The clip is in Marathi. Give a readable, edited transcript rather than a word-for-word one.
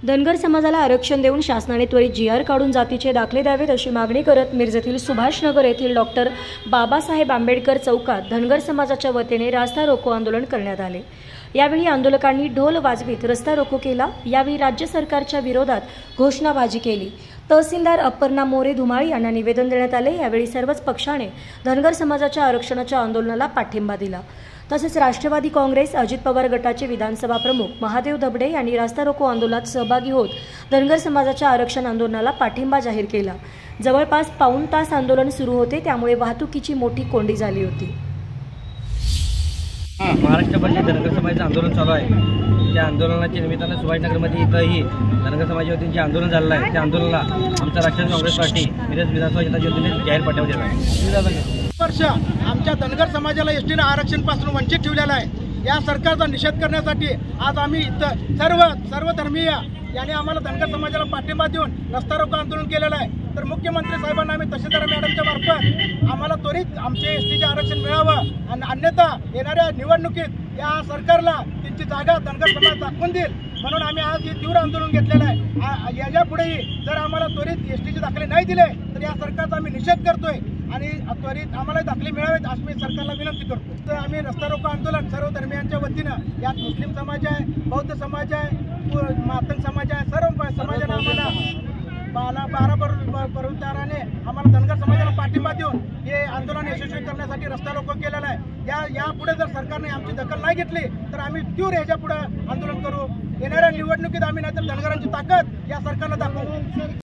धनगर समाजाला आरक्षण देऊन शासनाने त्वरित GR काढून जातीचे दाखले द्यावेत अशी मागणी करत मिरजेतील सुभाषनगर येथील डॉक्टर बाबासाहेब आंबेडकर चौकात धनगर समाजाच्या वतीने रास्ता रोको आंदोलन करण्यात आले। यावेळी आंदोलकांनी ढोल वाजवीत रस्ता रोको केला। यावेळी राज्य सरकारच्या विरोधात घोषणाबाजी केली। तहसीलदार अपर्णा मोरे धुमाळी यांना निवेदन देण्यात आले। यावेळी सर्वच पक्षाने धनगर समाजाच्या आरक्षणाच्या आंदोलनाला पाठिंबा दिला। तसेच राष्ट्रवादी काँग्रेस अजित पवार गटाचे विधानसभा प्रमुख महादेव दबडे यांनी रास्ता रोको आंदोलनात सहभागी होत धनगर समाजाच्या आरक्षण आंदोलनाला पाठिंबा जाहीर केला। जवळपास पाऊण तास आंदोलन सुरू होते, त्यामुळे वाहतुकीची मोठी कोंडी झाली होती। महाराष्ट्रभर धनगर समाजाचं आंदोलन चालू आहे। त्या आंदोलनाच्या निमित्तानं सुभाषनगरमध्ये इथंही धनगर समाजाच्या वतीने जे आंदोलन झालं आहे त्या आंदोलनाला आमचा राष्ट्रवादी काँग्रेस पार्टी मिरज विधानसभा जनता वतीने जाहीर पाठिंबा दिला आहे। वर्ष आमच्या धनगर समाजाला एसटीने आरक्षणापासून वंचित ठेवलेला आहे। या सरकारचा निषेध करण्यासाठी आज आम्ही इथं सर्व धर्मीय यांनी आम्हाला धनगर समाजाला पाठिंबा देऊन रस्ता रोको आंदोलन केलेलं आहे। तर मुख्यमंत्री साहेबांना आम्ही तहसीलदार मॅडमच्या मार्फत आम्हाला त्वरित आमचे एसटीचे आरक्षण मिळावं आणि अन्यथा येणाऱ्या निवडणुकीत या सरकारला त्यांची जागा धनगर समाज दाखवून देईल म्हणून आम्ही आज हे तीव्र आंदोलन घेतलेलं आहे। यापुढेही जर आम्हाला त्वरित एसटीचे दाखले नाही दिले तर या सरकारचा आम्ही निषेध करतोय आणि त्वरित आम्हाला दाखले मिळावेत अशी मी सरकारला विनंती करतो। तर आम्ही रस्ता रोको आंदोलन सर्व धर्मियांच्या वतीनं, यात मुस्लिम समाज आहे, बौद्ध समाज आहे, मातंग समाज आहे, सर्व समाजाने आम्हाला 12 बरोबराने आम्हाला धनगर समाजाला पाठिंबा देऊन हे आंदोलन यशस्वी करण्यासाठी रस्ता रोको केलेला आहे। यापुढे जर सरकारने आमची दखल नाही घेतली तर आम्ही तीव्र ह्याच्या पुढे आंदोलन करू। येणाऱ्या निवडणुकीत आम्ही नाहीतर धनगरांची ताकद या सरकारला दाखवू।